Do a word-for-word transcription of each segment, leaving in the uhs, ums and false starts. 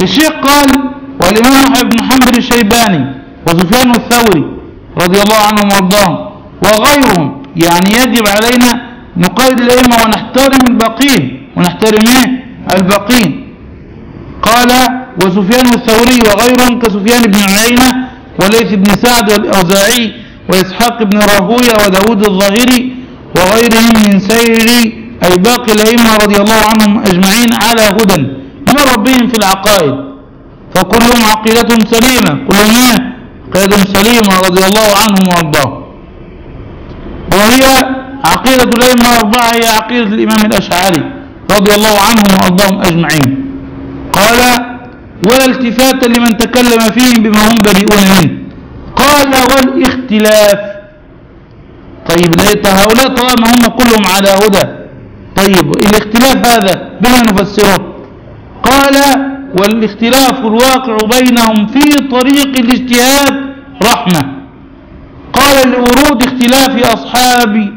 الشيخ قال: والإمام ابن حنبل الشيباني وسفيان الثوري رضي الله عنهم وارضاهم وغيرهم، يعني يجب علينا نقيد الأئمة ونحترم الباقين، ونحترم ايه الباقين. قال: وسفيان الثوري وغيرهم كسفيان بن عيينة وليث بن سعد والأوزاعي وإسحاق بن راهويه وداود الظاهري وغيرهم من سير أي باقي الأئمة رضي الله عنهم أجمعين على هدى من ربهم في العقائد، فكلهم عقيدتهم سليمة، كلهم عقيدتهم سليمة رضي الله عنهم وارضاهم. وهي عقيدة الأئمة الأربعة هي عقيدة الإمام الأشعري رضي الله عنهم وارضاهم أجمعين. قال: ولا التفات لمن تكلم فيهم بما هم بريئون منه. قال: والاختلاف. طيب هؤلاء طالما هم كلهم على هدى، طيب الاختلاف هذا بما نفسره؟ قال: والاختلاف الواقع بينهم في طريق الاجتهاد رحمة. قال: لورود اختلاف أصحاب،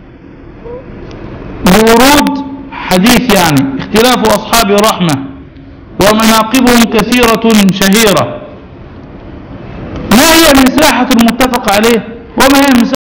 لورود حديث يعني اختلاف أصحاب رحمة، ومناقبهم كثيرة شهيرة. ما هي مساحة المتفق عليه وما هي مساحة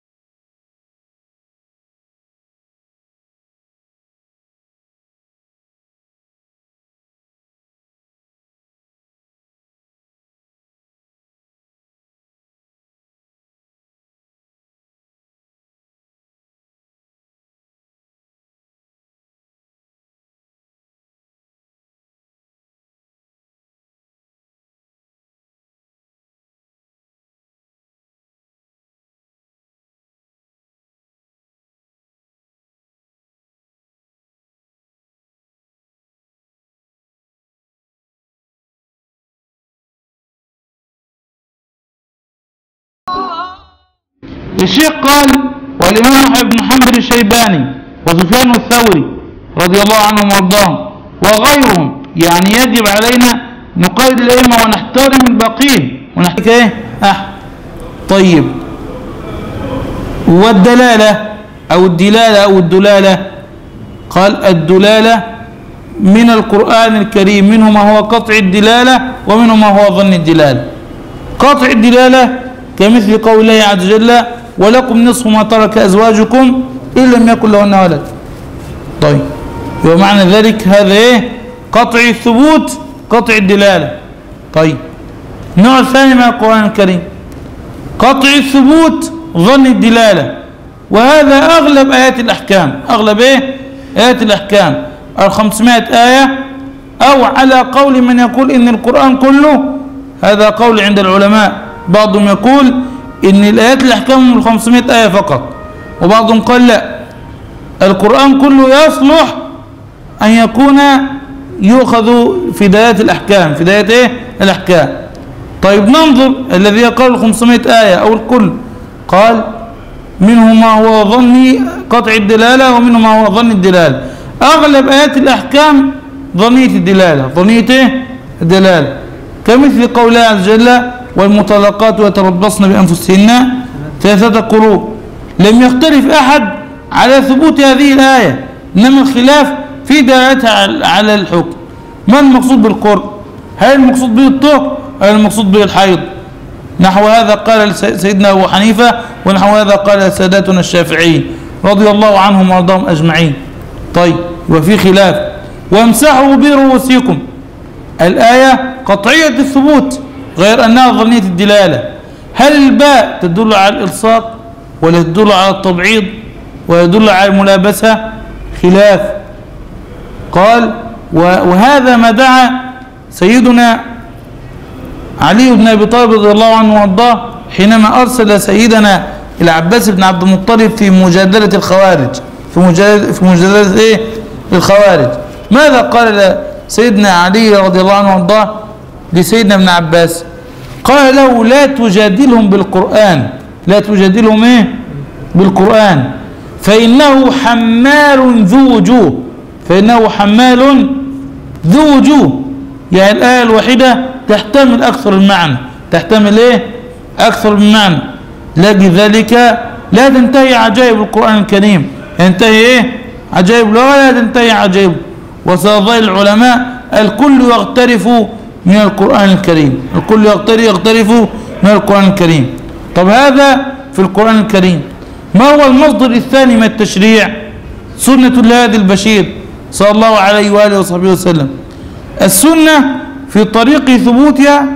الشيخ قال: والإمام ابن حنبل الشيباني وسفيان الثوري رضي الله عنهم وارضاهم وغيرهم، يعني يجب علينا نقيد الأئمة ونحترم الباقين ونحترم ايه أح طيب. والدلالة أو الدلالة أو الدلالة، قال: الدلالة من القرآن الكريم منه ما هو قطع الدلالة ومنه ما هو ظن الدلالة. قطع الدلالة كمثل قول الله عز وجل: ولكم نصف ما ترك أزواجكم إن لم يكن لهن ولد. طيب ومعنى ذلك هذا ايه؟ قطع الثبوت، قطع الدلالة. طيب النوع الثاني من القرآن الكريم قطع الثبوت ظن الدلالة، وهذا أغلب آيات الأحكام. أغلب ايه آيات الأحكام الخمسمائة آية، أو على قول من يقول إن القرآن كله، هذا قول عند العلماء. بعضهم يقول إن الآيات الأحكام من الخمسمائة آية فقط، وبعضهم قال لا، القرآن كله يصلح أن يكون يؤخذ في دايات الأحكام، في دايات إيه الأحكام. طيب ننظر الذي قال الخمسمائة آية أو الكل، قال: منه ما هو ظني قطع الدلالة ومنه ما هو ظن الدلالة. أغلب آيات الأحكام ظنية الدلالة، ظنية إيه الدلالة، كمثل قول الله عز وجل: والمطلقات يتربصن بأنفسهن ثلاثة قروء. لم يختلف أحد على ثبوت هذه الآية، إنما الخلاف في دلالتها على الحكم. ما المقصود بالقرء؟ هل المقصود به الطهر أو المقصود به الحيض؟ نحو هذا قال سيدنا أبو حنيفة، ونحو هذا قال ساداتنا الشافعيين رضي الله عنهم وارضاهم أجمعين. طيب وفي خلاف. وامسحوا برؤوسكم، الآية قطعية الثبوت غير أنها ظنية الدلالة. هل الباء تدل على الإلصاق ولا تدل على التبعيض ولا تدل على الملابسة؟ خلاف. قال: وهذا ما دعا سيدنا علي بن أبي طالب رضي الله عنه وارضاه حينما أرسل سيدنا العباس بن عبد المطلب في مجادلة الخوارج، في مجادلة, في مجادلة إيه الخوارج. ماذا قال سيدنا علي رضي الله عنه وارضاه لسيدنا ابن عباس؟ قال له: لا تجادلهم بالقرآن، لا تجادلهم ايه بالقرآن، فإنه حمال ذو وجوه، فإنه حمال ذو وجوه. يعني الآية الواحدة تحتمل أكثر المعنى، تحتمل ايه أكثر من معنى. لذلك لا تنتهي عجائب القرآن الكريم، ينتهي ايه عجائب، لا لا تنتهي عجائب. وسيظل العلماء الكل يغترف من القرآن الكريم، الكل يغترف من القرآن الكريم. طب هذا في القرآن الكريم. ما هو المصدر الثاني من التشريع؟ سنة الهادي البشير صلى الله عليه وآله وصحبه وسلم. السنة في طريق ثبوتها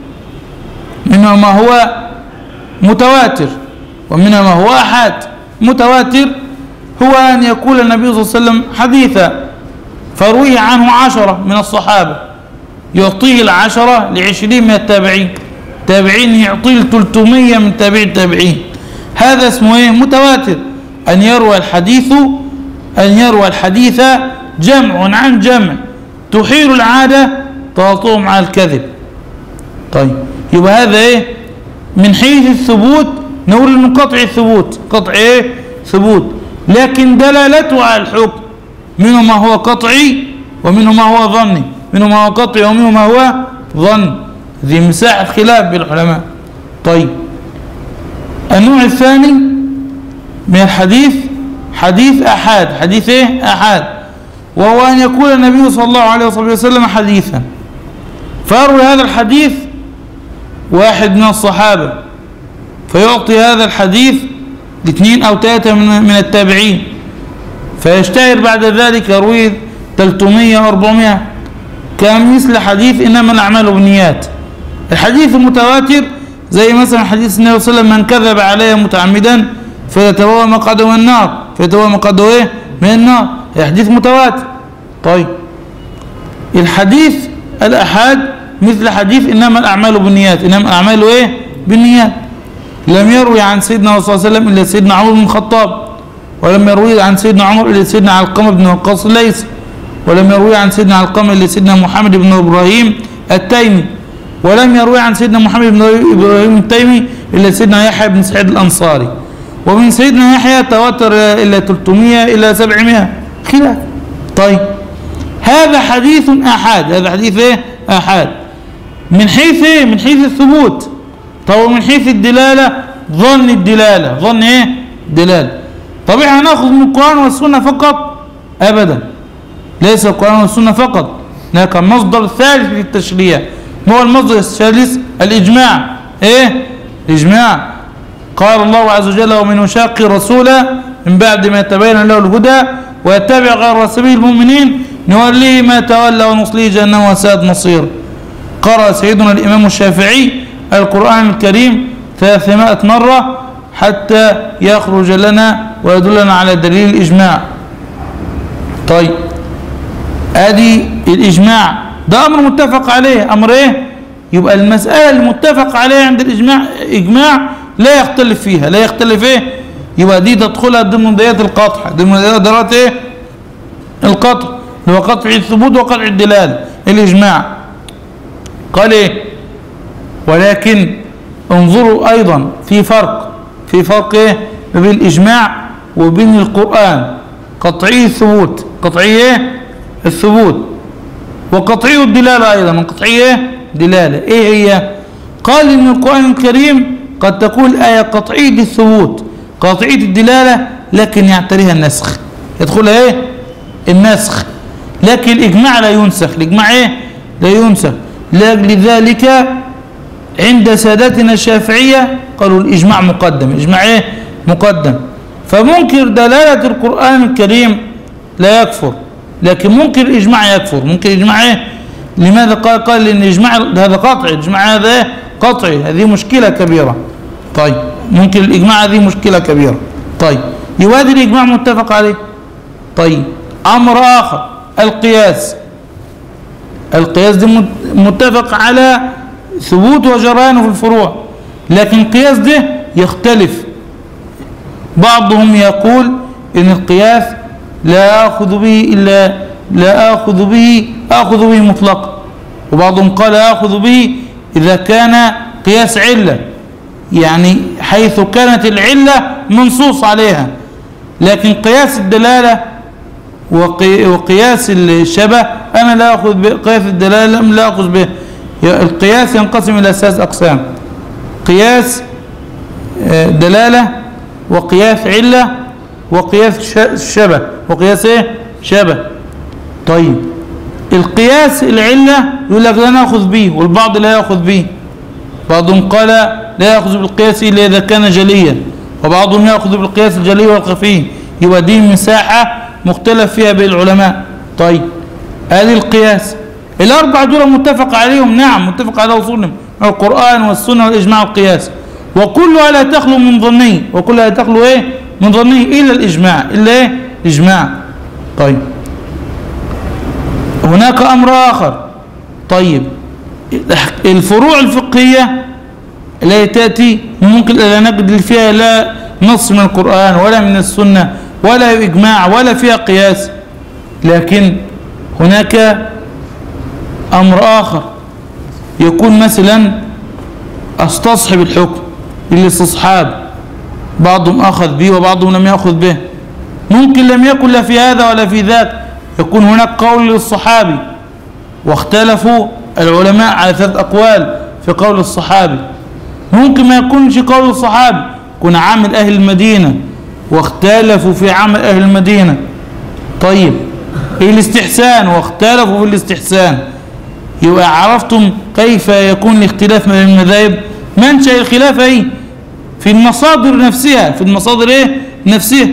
منها ما هو متواتر ومنها ما هو أحاد. متواتر هو أن يقول النبي صلى الله عليه وسلم حديثا فروي عنه عشرة من الصحابة، يعطيه العشرة لعشرين من التابعين، تابعين يعطيه ثلاثمية من تابع التابعين. هذا اسمه ايه؟ متواتر. أن يروى الحديث أن يروى الحديث جمع عن جمع تحيل العادة تواطؤهم على الكذب. طيب يبقى هذا ايه؟ من حيث الثبوت نقول انه قطع الثبوت، قطع ايه؟ ثبوت. لكن دلالته على الحكم منه ما هو قطعي ومنه ما هو ظني، منه ما هو قطعي ومنه ما هو ظن. ذي مساحة خلاف بالعلماء. طيب النوع الثاني من الحديث حديث أحاد. حديث ايه؟ أحاد، وهو أن يقول النبي صلى الله عليه وسلم حديثا فيروي هذا الحديث واحد من الصحابة فيعطي هذا الحديث لاثنين أو ثلاثة من التابعين فيشتهر بعد ذلك يروي ثلاثمية وأربعمائة كان مثل حديث إنما الأعمال بالنيات. الحديث المتواتر زي مثلا حديث النبي صلى الله عليه وسلم من كذب علي متعمدا فيتبوأ مقعده من النار، فيتبوأ مقعده ايه؟ من النار. حديث متواتر. طيب الحديث الأحاد مثل حديث إنما الأعمال بالنيات، إنما الأعمال ايه؟ بالنيات. لم يروي عن سيدنا صلى الله عليه وسلم إلا سيدنا عمر بن الخطاب، ولم يروي عن سيدنا عمر إلا سيدنا علقمة بن وقاص الليثي، ولم يروي عن سيدنا علقمة إلا سيدنا محمد بن إبراهيم التيمي، ولم يروي عن سيدنا محمد بن إبراهيم التيمي إلا سيدنا يحيى بن سعيد الأنصاري، ومن سيدنا يحيى تواتر إلى ثلاثمائة إلى سبعمائة خلاف. طيب هذا حديث أحاد. هذا حديث إيه؟ أحاد. من حيث إيه؟ من حيث الثبوت. طب من حيث الدلالة ظن الدلالة، ظن إيه؟ دلالة. طب إحنا هناخذ من القرآن والسنة فقط؟ أبدا، ليس القرآن والسنة فقط، هناك مصدر ثالث للتشريع. ما هو المصدر الثالث؟ الإجماع. إيه؟ الإجماع. قال الله عز وجل ومن يشاق الرسول من بعد ما تبين له الهدى ويتبع غير سبيل المؤمنين نوليه ما تولى ونصليه جهنم وساءت مصير. قرأ سيدنا الإمام الشافعي القرآن الكريم ثلاثمائة مرة حتى يخرج لنا ويدلنا على دليل الإجماع. طيب ادي الإجماع، ده أمر متفق عليه. أمر إيه؟ يبقى المسألة المتفق عليها عند الإجماع إجماع لا يختلف فيها، لا يختلف إيه؟ يبقى دي تدخلها ضمن ديات القطع، ضمن ديات إيه؟ القطع، اللي هو قطع الثبوت وقطع الدلالة، الإجماع. قال إيه؟ ولكن انظروا أيضا في فرق، في فرق إيه؟ بين الإجماع وبين القرآن. قطعي الثبوت، قطعي إيه؟ الثبوت، وقطعي الدلالة أيضا، من قطعي إيه؟ دلالة. إيه هي؟ قال إن القرآن الكريم قد تكون آية قطعية الثبوت قطعية الدلالة لكن يعتريها النسخ، يدخلها إيه؟ النسخ. لكن الإجماع لا ينسخ، الإجماع إيه؟ لا ينسخ. لذلك عند سادتنا الشافعية قالوا الإجماع مقدم، الإجماع إيه؟ مقدم. فمنكر دلالة القرآن الكريم لا يكفر، لكن ممكن الإجماع يكفر. ممكن الإجماع إيه؟ لماذا قال؟ قال لأن الإجماع هذا قطعي، الإجماع هذا إيه؟ قطعي، هذه مشكلة كبيرة. طيب ممكن الإجماع هذه مشكلة كبيرة. طيب يوادي الإجماع متفق عليه. طيب أمر آخر القياس. القياس ده متفق على ثبوت وجريانه في الفروع، لكن القياس ده يختلف. بعضهم يقول إن القياس لا آخذ به إلا لا آخذ به آخذ به مطلقا، وبعضهم قال آخذ به إذا كان قياس علة، يعني حيث كانت العلة منصوص عليها. لكن قياس الدلالة وقياس الشبه أنا لا أخذ بقياس الدلالة، لا أخذ به. القياس ينقسم إلى ثلاث أقسام: قياس دلالة، وقياس علة، وقياس شبه. وقياس إيه؟ شبه. طيب القياس العلة يقول لك لا نأخذ به، والبعض لا يأخذ به. بعضهم قال لا يأخذ بالقياس إلا إذا كان جليا، وبعضهم يأخذ بالقياس الجلي والخفي. يبقى دي مساحة مختلف فيها بين العلماء. طيب هذه القياس الأربعة دول متفق عليهم، نعم متفق على وصولهم القرآن والسنة والإجماع والقياس، وكلها لا تخلو من ظني، وكلها لا تخلو إيه من ظني إلا الإجماع، إلا إيه الإجماع. طيب هناك أمر آخر. طيب الفروع الفقهية التي تأتي ممكن لا نجد فيها لا نص من القرآن ولا من السنة ولا إجماع ولا فيها قياس، لكن هناك أمر آخر يكون مثلا استصحب الحكم، الاستصحاب بعضهم أخذ به وبعضهم لم يأخذ به. ممكن لم يكن لا في هذا ولا في ذاك، يكون هناك قول للصحابي واختلفوا العلماء على ثلاث أقوال في قول الصحابي. ممكن ما يكونش قول الصحابي، يكون عامل أهل المدينة واختلفوا في عمل أهل المدينة. طيب الاستحسان واختلفوا في الاستحسان. يبقى عرفتم كيف يكون الاختلاف بين المذاهب. منشأ الخلاف ايه؟ في المصادر نفسها، في المصادر ايه نفسها.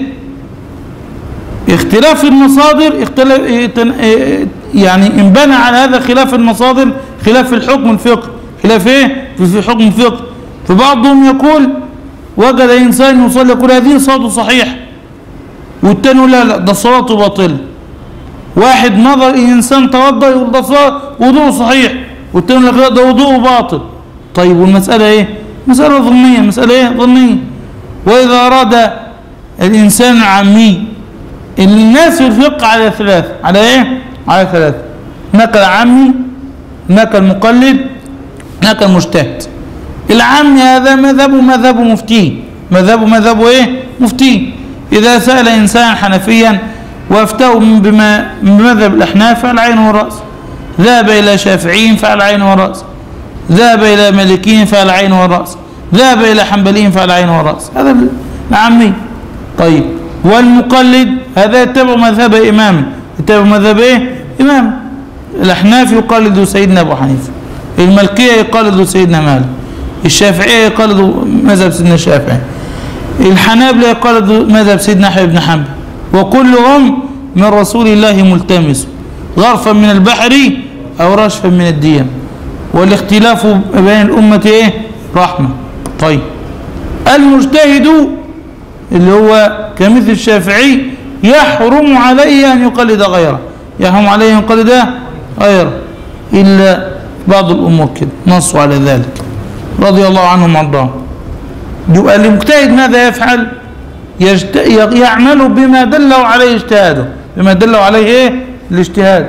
اختلاف المصادر اختلاف يعني انبنى على هذا خلاف المصادر خلاف في الحكم الفقه، خلاف ايه في حكم الفقه. فبعضهم يقول وجد انسان يصلي يقول هذه صلاته صحيح، والتاني لا لا ده صلاته باطله. واحد نظر انسان توضا يقول ده وضوءه صحيح، والتاني لا ده وضوءه باطل. طيب والمساله ايه؟ مساله ظنيه، مساله ايه ظنيه. واذا اراد الانسان العامي، الناس في الفقه على ثلاث، على ايه على ثلاث. هناك العامي، هناك المقلد، هناك المجتهد. العامي هذا مذهبه مذهب مفتي، مذهبه مذهب ايه مفتي. اذا سال انسان حنفيا وافتاه بما بمذهب الاحناف فعلى العين والراس، ذهب الى شافعيين فعلى العين والراس، ذهب الى مالكيين فعلى العين والراس، ذهب الى حنبليين فعلى العين والراس. هذا العامي. طيب والمقلد هذا يتبع مذهب امام، يتبع مذهب ايه امام. الاحناف يقلد سيدنا ابو حنيفه، المالكيه يقلد سيدنا مالك، الشافعيه يقلد مذهب سيدنا الشافعي، الحنابلة يقلد مذهب سيدنا احمد بن حنبل. وكلهم من رسول الله ملتمس، غرفا من البحر او رشفا من الديم، والاختلاف بين الامه ايه رحمه. طيب المجتهد اللي هو كمثل الشافعي يحرم عليه ان يقلد غيره، يحرم عليه ان يقلد غيره الا بعض الامور كده نصوا على ذلك رضي الله عنهم وارضاهم. يبقى المجتهد ماذا يفعل؟ يجت... يعمل بما دله عليه اجتهاده، بما دله عليه ايه الاجتهاد.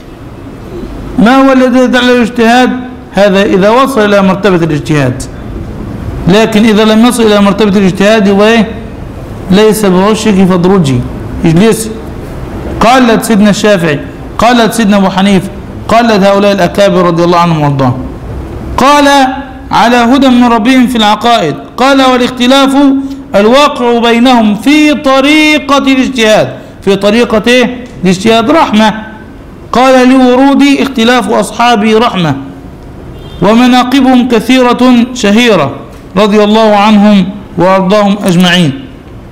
ما هو الذي دل عليه الاجتهاد؟ هذا اذا وصل الى مرتبه الاجتهاد. لكن اذا لم يصل الى مرتبه الاجتهاد يبقى ايه؟ ليس بعشك فادرجي، اجلسي. قالت سيدنا الشافعي، قالت سيدنا ابو حنيفه، قالت هؤلاء الاكابر رضي الله عنهم وارضاهم. قال على هدى من ربهم في العقائد. قال والاختلاف الواقع بينهم في طريقة الاجتهاد، في طريقة ايه الاجتهاد رحمة. قال لورود اختلاف أصحابي رحمة، ومناقبهم كثيرة شهيرة رضي الله عنهم وأرضاهم أجمعين.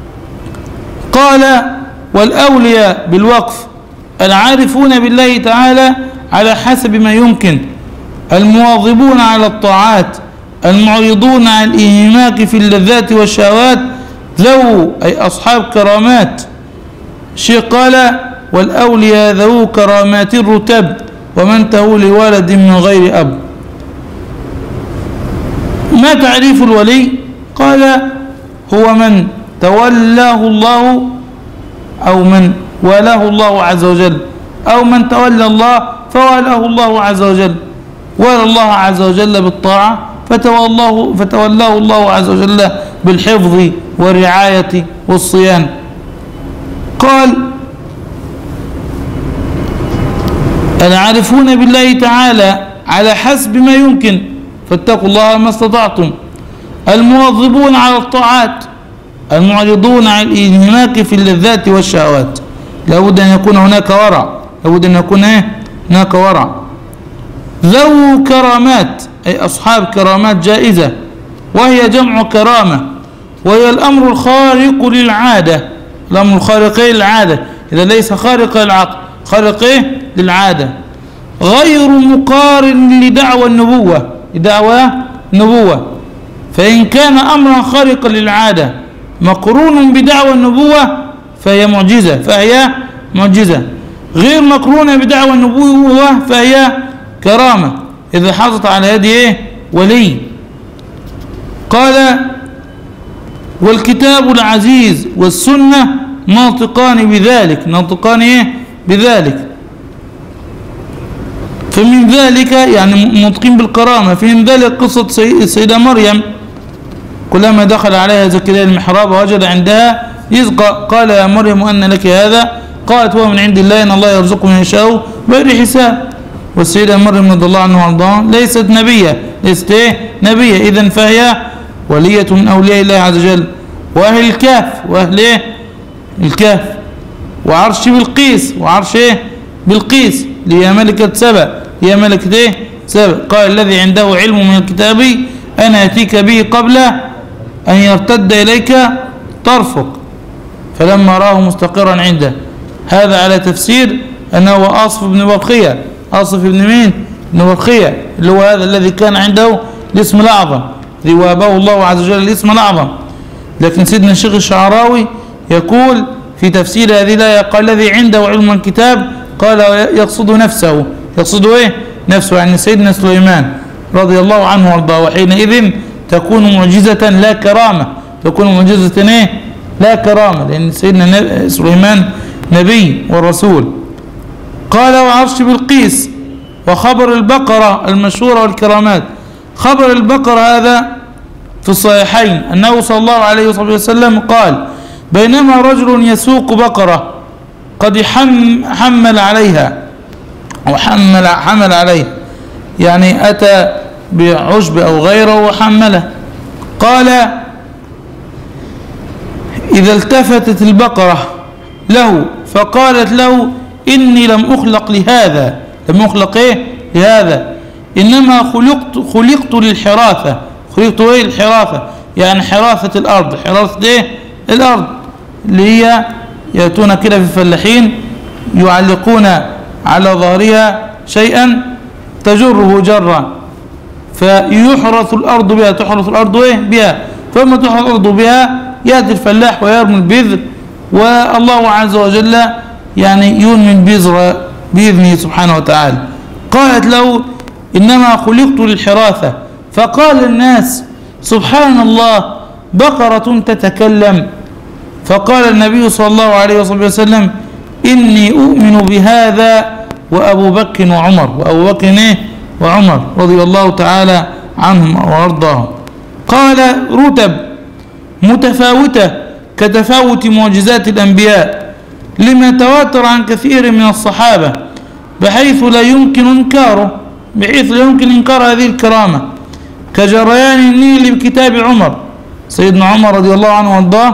قال والأولياء بالوقف العارفون بالله تعالى على حسب ما يمكن، المواظبون على الطاعات، المعرضون عن الانهماك في اللذات والشهوات، ذو أي أصحاب كرامات. الشيخ قال والأولياء ذو كرامات الرتب، ومن تهو لولد من غير أب. ما تعريف الولي؟ قال هو من تولاه الله أو من والاه الله عز وجل، أو من تولى الله فوالاه الله عز وجل، والى الله عز وجل بالطاعة فتولاه فتولاه الله عز وجل بالحفظ والرعاية والصيانة. قال العارفون بالله تعالى على حسب ما يمكن فاتقوا الله ما استطعتم، المواظبون على الطاعات، المعرضون عن الانهماك في اللذات والشهوات. لابد أن يكون هناك ورع، لابد أن يكون ايه هناك ورع. ذو كرامات أي أصحاب كرامات جائزة، وهي جمع كرامة، وهي الأمر الخارق للعادة. الأمر الخارق للعادة إذا ليس خارق للعقل، خارق للعادة، غير مقارن لدعوى النبوة، لدعوى النبوة. فإن كان أمرا خارقا للعادة مقرون بدعوى النبوة فهي معجزة، فهي معجزة. غير مقرونة بدعوى النبوة فهي كرامة إذا حصلت على يد إيه؟ ولي. قال: والكتاب العزيز والسنة ناطقان بذلك، ناطقان إيه؟ بذلك. فمن ذلك يعني ناطقين بالكرامة. فمن ذلك قصة السيدة مريم كلما دخل عليها زكريا المحراب ووجد عندها رزقا قال: يا مريم أن لك هذا؟ قالت: هو من عند الله، إن الله يرزق من يشاء بغير حساب. والسيدة مريم رضي الله عنها وارضاها ليست نبية، ليست ايه؟ نبية. إذن فهي ولية من أولياء الله عز وجل. وأهل الكهف، وأهل ايه؟ الكهف. وعرش بلقيس، وعرش ايه؟ بلقيس اللي هي ملكة سبأ، هي ملكة ايه؟ سبأ. قال: الذي عنده علم من الكتاب أنا أتيك به قبل أن يرتد إليك طرفك فلما راه مستقرا عنده. هذا على تفسير أنه آصف بن برخية. آصف بن مين؟ بن برخية، اللي هو هذا الذي كان عنده الاسم الأعظم، الذي وهبه الله عز وجل الاسم الأعظم. لكن سيدنا الشيخ الشعراوي يقول في تفسير هذه الآية قال: الذي عنده علم الكتاب، قال يقصد نفسه. يقصد ايه؟ نفسه، يعني سيدنا سليمان رضي الله عنه وارضاه. وحينئذ تكون معجزة لا كرامة، تكون معجزة ايه؟ لا كرامة، لأن سيدنا سليمان نبي ورسول. قال: وعرش بلقيس. وخبر البقرة المشهورة والكرامات. خبر البقرة هذا في الصحيحين أنه صلى الله عليه وسلم قال: بينما رجل يسوق بقرة قد حمل عليها، وحمل حمل عليها يعني أتى بعشب أو غيره وحمله. قال: إذا التفتت البقرة له فقالت له: إني لم أخلق لهذا. لم أخلق إيه؟ لهذا، إنما خلقت خلقت للحراثة. خلقت إيه؟ الحراثة، يعني حراثة الأرض. حراثة إيه؟ الأرض، اللي هي يأتون كده في الفلاحين يعلقون على ظهرها شيئا تجره جرا فيحرث الأرض بها. تحرث الأرض إيه؟ بها. فلما تحرث الأرض بها يأتي الفلاح ويرمي البذر، والله عز وجل يعني ينمي البذر بإذنه سبحانه وتعالى. قالت له: إنما خلقت للحراثة. فقال الناس: سبحان الله، بقرة تتكلم. فقال النبي صلى الله عليه وسلم: إني أؤمن بهذا وأبو بكر وعمر. وأبو بكر إيه؟ وعمر رضي الله تعالى عنهم وأرضاهم. قال: رتب متفاوتة كتفاوت معجزات الأنبياء، لما تواتر عن كثير من الصحابة بحيث لا يمكن إنكاره، بحيث لا يمكن إنكار هذه الكرامة، كجريان النيل بكتاب عمر. سيدنا عمر رضي الله عنه وارضاه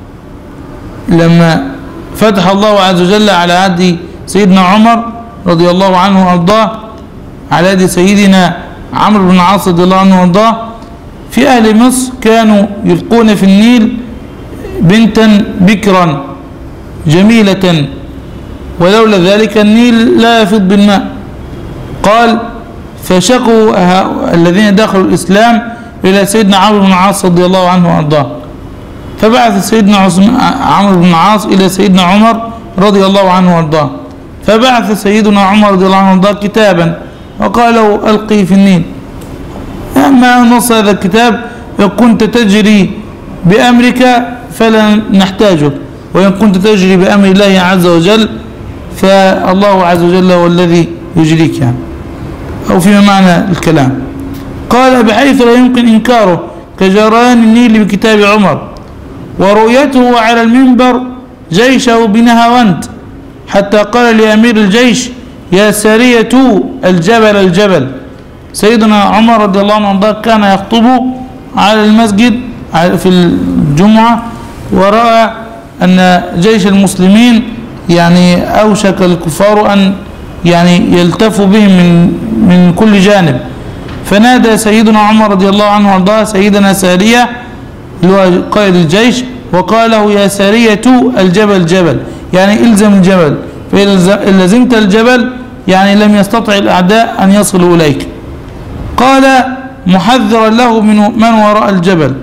لما فتح الله عز وجل على عهد سيدنا عمر رضي الله عنه وارضاه، على يد سيدنا عمرو بن العاص رضي الله عنه وارضاه، في أهل مصر كانوا يلقون في النيل بنتا بكرا جميلة، ولولا ذلك النيل لا يفيض بالماء. قال: فشكوا الذين دخلوا الإسلام إلى سيدنا عمرو بن العاص رضي الله عنه وارضاه، فبعث سيدنا عمرو بن العاص إلى سيدنا عمر رضي الله عنه وارضاه، فبعث سيدنا عمر رضي الله عنه وارضاه كتابا وقال له: ألقي في النيل. أما نص هذا الكتاب: إن كنت تجري بأمرك فلا نحتاجك، وإن كنت تجري بأمر الله عز وجل فالله عز وجل هو الذي يجريك، يعني أو فيما معنى الكلام. قال: بحيث لا يمكن إنكاره كجريان النيل بكتاب عمر. ورؤيته على المنبر جيشه بنهاوند، حتى قال لأمير الجيش: يا سرية الجبل الجبل. سيدنا عمر رضي الله عنه كان يخطب على المسجد في الجمعة، ورأى أن جيش المسلمين يعني أوشك الكفار أن يعني يلتف بهم من من كل جانب. فنادى سيدنا عمر رضي الله عنه وارضاه سيدنا سارية اللي هو قائد الجيش، وقال له يا سارية الجبل جبل، يعني الزم الجبل، فإن لزمت الجبل يعني لم يستطع الأعداء أن يصلوا إليك. قال محذرا له من من وراء الجبل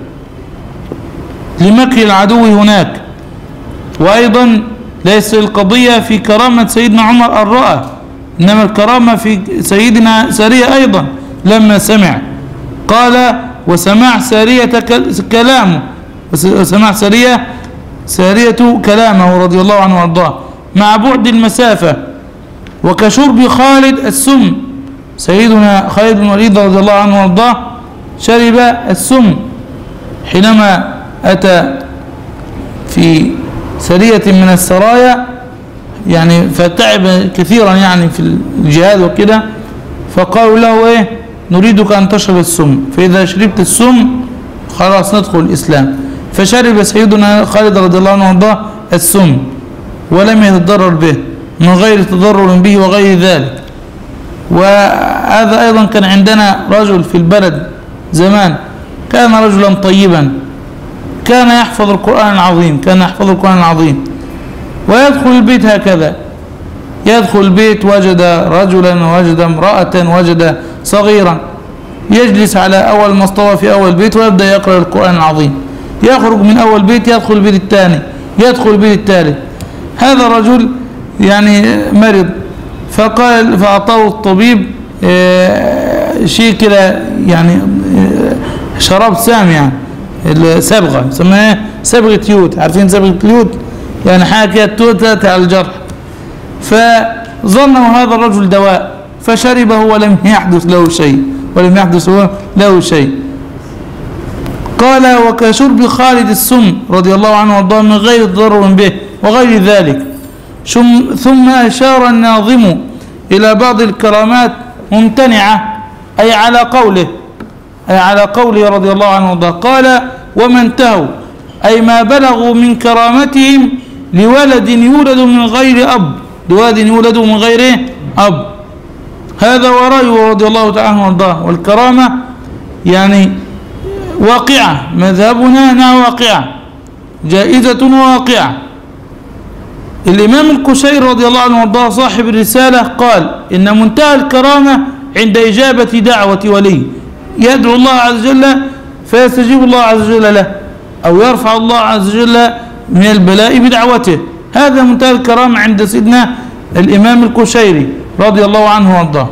لمكر العدو هناك. وأيضا ليس القضية في كرامة سيدنا عمر الرؤى، إنما الكرامة في سيدنا سارية أيضا لما سمع. قال وسمع سارية كلامه، وسمع سارية سارية كلامه رضي الله عنه وارضاه مع بعد المسافة، وكشرب خالد السم. سيدنا خالد بن الوليد رضي الله عنه وارضاه شرب السم حينما أتى في سرية من السرايا، يعني فتعب كثيرا يعني في الجهاد وكده، فقالوا له ايه نريدك أن تشرب السم، فإذا شربت السم خلاص ندخل الإسلام. فشرب سيدنا خالد رضي الله عنه وارضاه السم ولم يتضرر به من غير تضرر به وغير ذلك. وهذا أيضا كان عندنا رجل في البلد زمان كان رجلا طيبا، كان يحفظ القرآن العظيم، كان يحفظ القرآن العظيم ويدخل البيت هكذا، يدخل البيت وجد رجلا وجد امرأة وجد صغيرا، يجلس على أول مصطوى في أول بيت ويبدأ يقرأ القرآن العظيم، يخرج من أول بيت يدخل البيت الثاني يدخل البيت الثالث. هذا الرجل يعني مرض، فقال فأعطاه الطبيب شيء كده يعني شراب سام، يعني الصبغة سماها صبغة يود، عارفين صبغة اليود يعني حاجة كده توتت على الجرح. فظنوا هذا الرجل دواء فشربه ولم يحدث له شيء ولم يحدث له شيء. قال وكشرب خالد السم رضي الله عنه وارضاه من غير ضرر به وغير ذلك. ثم أشار الناظم إلى بعض الكرامات ممتنعة، أي على قوله أي على قوله رضي الله عنه وارضاه. قال وما انتهوا أي ما بلغوا من كرامتهم لولد يولد من غير أب، لولد يولد من غير أب. هذا ورأيه رضي الله تعالى عنه وارضاه. والكرامة يعني واقعة، مذهبنا أنها واقعة جائزة واقعة. الإمام الكشيري رضي الله عنه وارضاه صاحب الرسالة قال إن منتهى الكرامة عند إجابة دعوة ولي، يدعو الله عز وجل فيستجيب الله عز وجل له، أو يرفع الله عز وجل من البلاء بدعوته. هذا منتهى الكرامة عند سيدنا الإمام الكشيري رضي الله عنه وارضاه.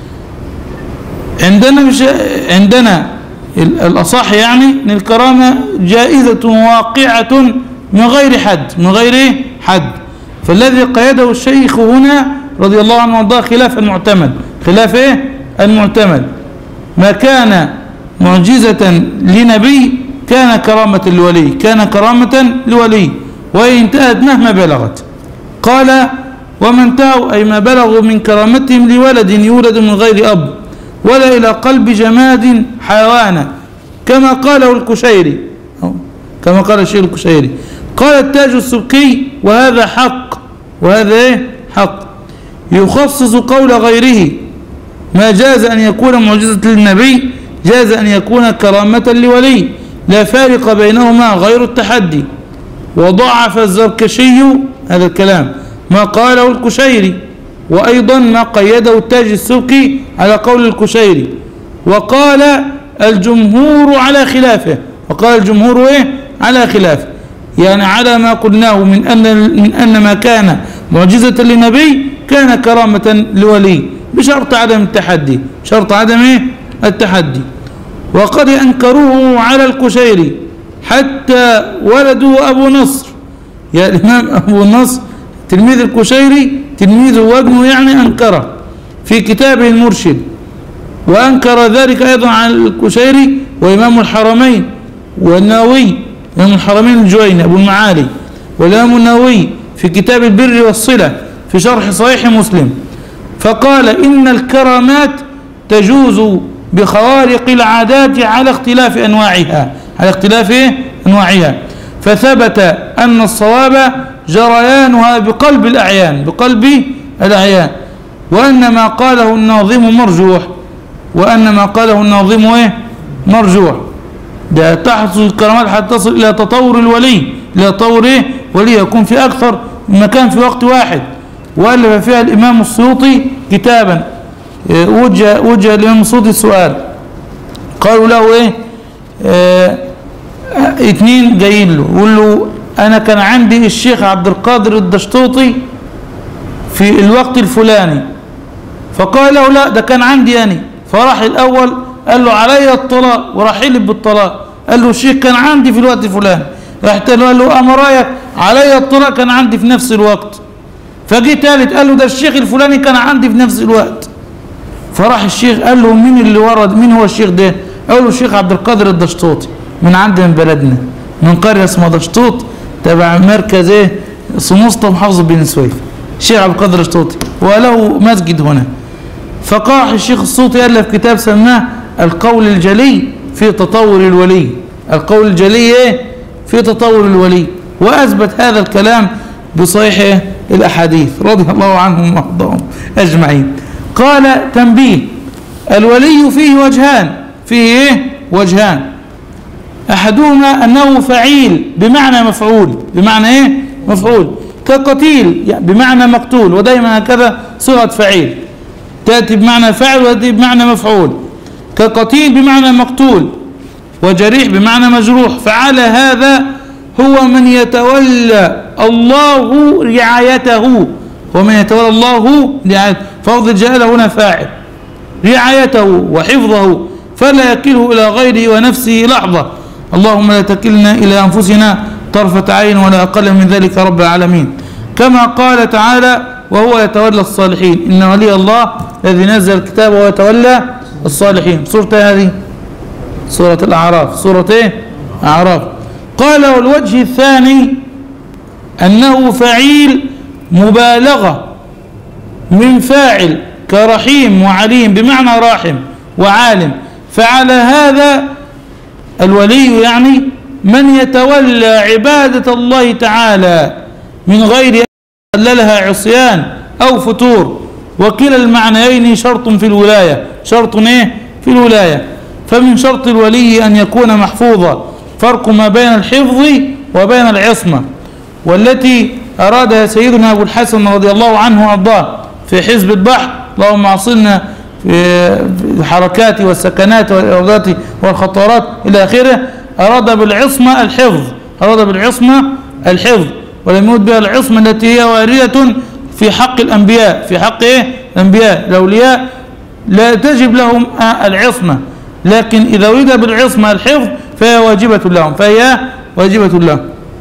عندنا مش عندنا الأصح يعني أن الكرامة جائزة واقعة من غير حد من غير حد. فالذي قيده الشيخ هنا رضي الله عنه وارضاه خلاف المعتمد، خلاف ايه المعتمد. ما كان معجزة لنبي كان كرامة لولي، كان كرامة لولي وإن انتهت مهما بلغت. قال وما انتهوا أي ما بلغوا من كرامتهم لولد يولد من غير أب ولا إلى قلب جماد حيوانا، كما قاله الكشيري كما قال الشيخ الكشيري. قال التاج السبكي وهذا حق، وهذا ايه حق، يخصص قول غيره. ما جاز أن يكون معجزة للنبي جاز أن يكون كرامة لولي، لا فارق بينهما غير التحدي. وضعف الزركشي هذا الكلام ما قاله الكشيري، وأيضا ما قيده التاج السبكي على قول الكشيري. وقال الجمهور على خلافه، وقال الجمهور ايه على خلافه، يعني على ما قلناه من أن من أن ما كان معجزة لنبي كان كرامة لولي بشرط عدم التحدي، شرط عدم ايه التحدي. وقد أنكروه على الكشيري حتى ولدوا أبو نصر، يا الإمام أبو نصر تلميذ الكشيري تلميذه وابنه يعني أنكره في كتابه المرشد، وأنكر ذلك أيضا على الكشيري وإمام الحرمين والنووي، إمام الحرمين الجويني أبو المعالي، والإمام النووي في كتاب البر والصلة في شرح صحيح مسلم. فقال إن الكرامات تجوز بخوارق العادات على اختلاف أنواعها على اختلاف أنواعها، فثبت أن الصواب جريانها بقلب الأعيان بقلب الأعيان وأن ما قاله الناظم مرجوح، وأن ما قاله الناظم إيه؟ مرجوح. ده تحصل الكرامات حتى تصل إلى تطور الولي، إلى تطور إيه؟ ولي يكون في أكثر من مكان في وقت واحد. وألف فيها الإمام السيوطي كتابا، وجه وجه الإمام السيوطي السؤال، قالوا له إيه؟ اه اتنين جايين له يقول له أنا كان عندي الشيخ عبد القادر الدشطوطي في الوقت الفلاني، فقال له لا ده كان عندي أنا. فراح الأول قال له علي الطلاق، وراح يلب بالطلاق. قال له الشيخ كان عندي في الوقت الفلاني، راح قال له أما رأيك علي الطلاق كان عندي في نفس الوقت. فجي ثالث قال له ده الشيخ الفلاني كان عندي في نفس الوقت. فراح الشيخ قال له مين اللي ورد، مين هو الشيخ ده؟ قال له الشيخ عبد القادر الدشطوطي من عندنا من بلدنا، من قرية اسمها دشطوط تبع مركز ايه سموسطة محافظة بني سويف. الشيخ عبد القادر الدشطوطي وله مسجد هنا. فقاح الشيخ الصوطي ألف كتاب سماه القول الجلي في تطور الولي، القول الجلي ايه في تطور الولي، وأثبت هذا الكلام بصحيح الأحاديث رضي الله عنهم وارضاهم أجمعين. قال تنبيه: الولي فيه وجهان، فيه ايه وجهان، أحدهما أنه فعيل بمعنى مفعول، بمعنى ايه مفعول، كقتيل يعني بمعنى مقتول، ودايما هكذا صيغة فعيل تأتي بمعنى فاعل وتأتي بمعنى مفعول. كقتيل بمعنى مقتول، وجريح بمعنى مجروح. فعلى هذا هو من يتولى الله رعايته، ومن يتولى الله رعايته، فأفضل الجلالة هنا فاعل، رعايته وحفظه، فلا يكله إلى غيره ونفسه لحظة. اللهم لا تكلنا إلى أنفسنا طرفة عين ولا أقل من ذلك رب العالمين. كما قال تعالى: وهو يتولى الصالحين، إن ولي الله الذي نزل الكتاب ويتولى الصالحين. سورة هذه سورة الأعراف، سورة ايه أعراف. قال: والوجه الثاني أنه فعيل مبالغة من فاعل، كرحيم وعليم بمعنى راحم وعالم. فعلى هذا الولي يعني من يتولى عبادة الله تعالى من غير أن لها عصيان أو فتور، وكلا المعنيين شرط في الولاية، شرط ايه في الولاية. فمن شرط الولي أن يكون محفوظا، فرق ما بين الحفظ وبين العصمة، والتي أرادها سيدنا أبو الحسن رضي الله عنه وأرضاه في حزب البحر: اللهم عصمنا في الحركات والسكنات والإرادات والخطارات إلى آخره. أراد بالعصمة الحفظ، أراد بالعصمة الحفظ، ولم يرد بها العصمة التي هي واردة في حق الأنبياء، في حق إيه الأنبياء. الأولياء لا تجب لهم العصمة، لكن إذا ورد بالعصمة الحفظ فهي واجبة لهم، فهي واجبة لهم.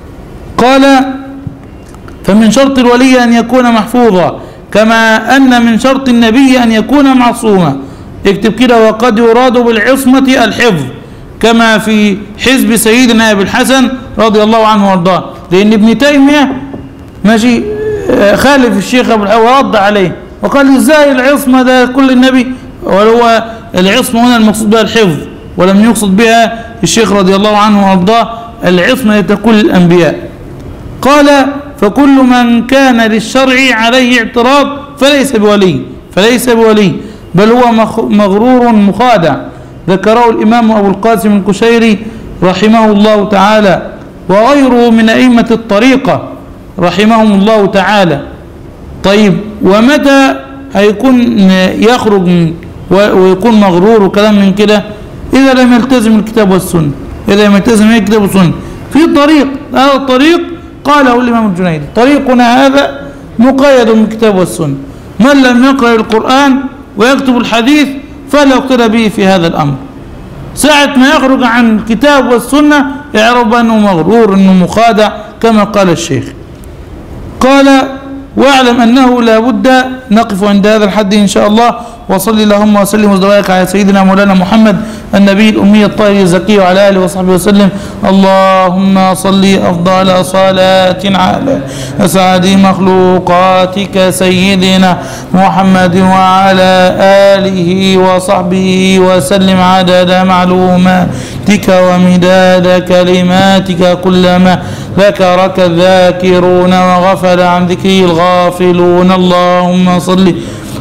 قال: فمن شرط الولي أن يكون محفوظا، كما أن من شرط النبي أن يكون معصوما. اكتب كده: وقد يراد بالعصمة الحفظ، كما في حزب سيدنا أبي الحسن رضي الله عنه وارضاه. لأن ابن تيمية ماشي خالف الشيخ أبو الحسن ورد عليه وقال: ازاي العصمة ده كل النبي، وهو العصمة هنا المقصود بها الحفظ، ولم يقصد بها الشيخ رضي الله عنه وارضاه العصمة لكل الأنبياء. قال: فكل من كان للشرع عليه اعتراض فليس بولي، فليس بولي بل هو مغرور مخادع. ذكره الإمام أبو القاسم الكشيري رحمه الله تعالى، وغيره من أئمة الطريقة رحمهم الله تعالى. طيب، ومتى هيكون يخرج ويكون مغرور وكلام من كده؟ إذا لم يلتزم الكتاب والسنة، إذا لم يلتزم الكتاب والسنة في طريق. هذا الطريق قاله الإمام الجنيدي: طريقنا هذا مقيد بالكتاب والسنة، من لم يقرأ القرآن ويكتب الحديث فلا يقتدى به في هذا الأمر. ساعة ما يخرج عن الكتاب والسنة يعرف أنه مغرور، أنه مخادع، كما قال الشيخ. قال: واعلم أنه لا بد. نقف عند هذا الحد إن شاء الله، وصلي اللهم وسلم وبارك على سيدنا مولانا محمد النبي الأمي الطاهر الزكي وعلى آله وصحبه وسلم. اللهم صل أفضل صلاة على أسعد مخلوقاتك سيدنا محمد وعلى آله وصحبه وسلم عدد معلوماتك ومداد كلماتك، كلما ذكرك الذاكرون وغفل عن ذكره الغافلون. اللهم صل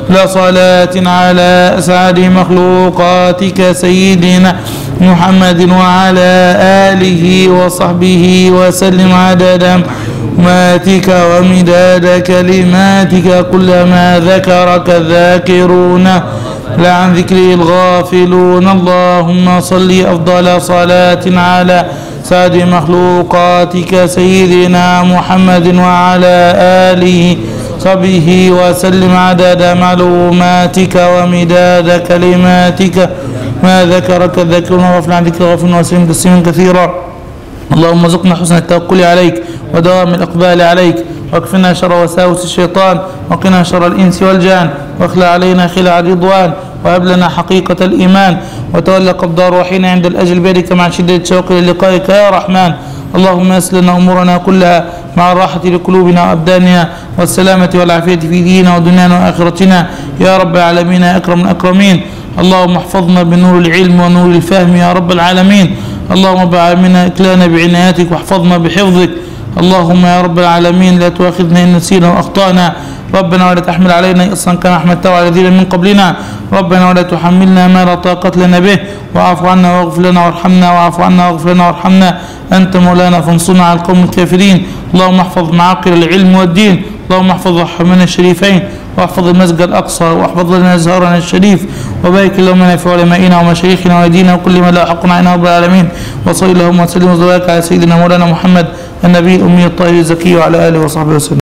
صلاة على أسعد مخلوقاتك سيدنا محمد وعلى آله وصحبه وسلم عدد ماتك ومداد كلماتك كلما ذكرك الذاكرون لا عن ذكره الغافلون. اللهم صل أفضل صلاة على سعد مخلوقاتك سيدنا محمد وعلى آله وصحبه وسلم عدد معلوماتك ومداد كلماتك ما ذكرك الذاكرون وغفل عن ذكر غفل وسلم تسليما كثيرا. اللهم ارزقنا حسن التوكل عليك ودوام الإقبال عليك، واكفنا شر وساوس الشيطان، وقنا شر الإنس والجان، واخلع علينا خلع الرضوان، وهب لنا حقيقة الإيمان، وتولى قبض روحنا عند الأجل بيدك مع شدة الشوق للقائك يا رحمن. اللهم يسر لنا أمورنا كلها مع الراحة لقلوبنا وأبداننا والسلامة والعافية في ديننا ودنيانا وآخرتنا يا رب العالمين يا أكرم الأكرمين. اللهم احفظنا بنور العلم ونور الفهم يا رب العالمين. اللهم بعلمنا إكلانا بعنايتك واحفظنا بحفظك. اللهم يا رب العالمين لا تؤاخذنا إن نسينا وأخطأنا. ربنا ولا تحمل علينا إصرا كما حملته على الذين من قبلنا. ربنا ولا تحملنا ما لا طاقة لنا به. واعف عنا واغفر لنا وارحمنا واعف عنا واغفر لنا وارحمنا أنت مولانا فانصرنا على القوم الكافرين. اللهم احفظ معاقل العلم والدين. اللهم احفظ الحرمين الشريفين واحفظ المسجد الأقصى واحفظ لنا أزهارنا الشريف وبارك اللهم في علمائنا ومشايخنا وأيدينا وكل ما لا حقنا عنا رب العالمين. وصلى اللهم وسلم وبارك على سيدنا مولانا محمد النبي الأمي الطاهر الزكي وعلى آله وصحبه وسلم.